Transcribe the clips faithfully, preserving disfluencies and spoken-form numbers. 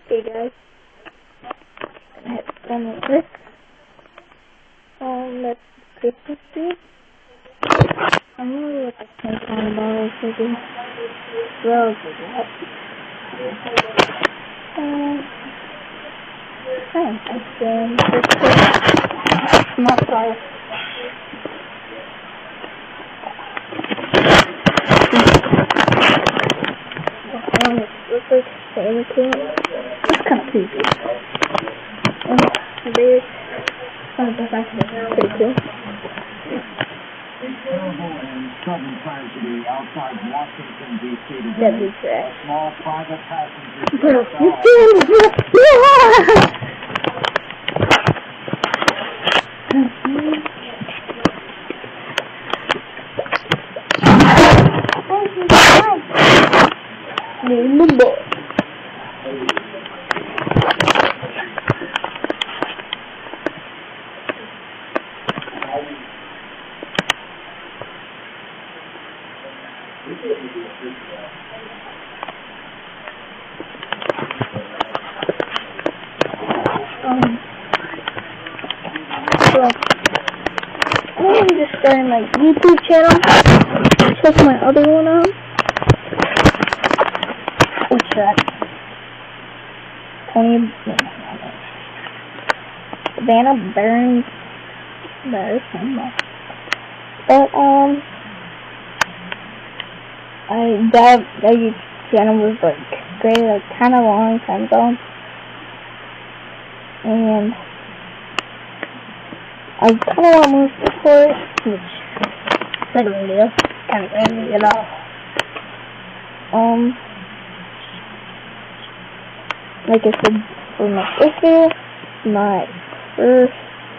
Hey guys, I have done with this. Um, that's Christmas tree. I'm really with the ten pound bottles for this. Well, for that. Um, I'm testing this small size. Um, it looks like Santa Claus. It's kind of creepy. Um, the bears. Oh, that's actually pretty cool. A terrible and sudden tragedy outside Washington, D C today. Deadly trash. A small private passenger Bro, jet you fell. Name the boy. Um, so, I'm just starting my YouTube channel. Check my other one out. What's that? Tony Savannah Burns. There's some. But um, I that that YouTube channel was like great, like kind of long time ago, and I kind of want more support, which second video kind of ended it off. Um, like I said, for my first video, my first.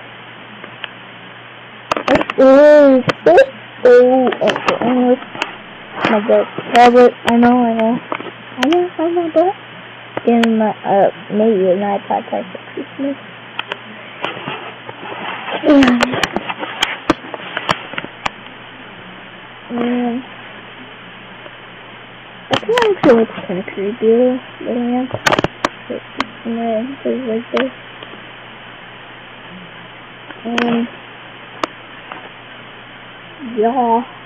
Oh, so, oh, okay, anyways, my dad, Robert, I know, I know, I know, I know that, and my, uh, maybe an iPod Touch for Christmas, and, and, I think I'm actually it's kind of creepy, but I am, it's like this, and, yeah.